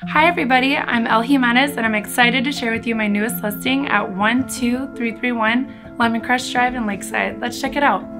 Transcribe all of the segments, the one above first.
Hi everybody, I'm Elle Jimenez and I'm excited to share with you my newest listing at 12331 Lemon Crest Drive in Lakeside. Let's check it out.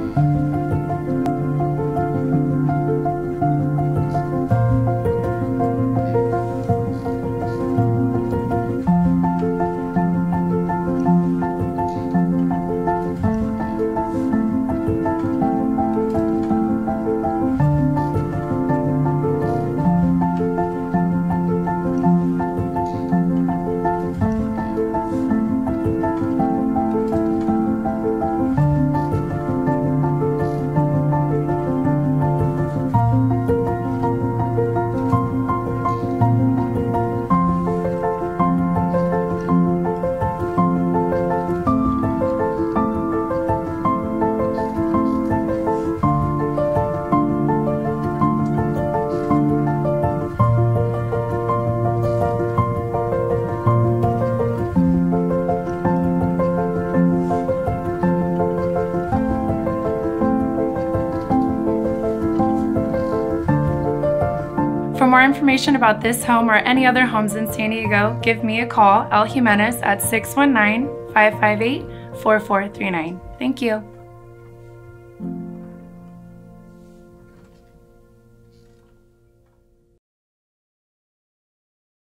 For more information about this home or any other homes in San Diego, give me a call, Elle Jimenez, at 619-558-4439. Thank you.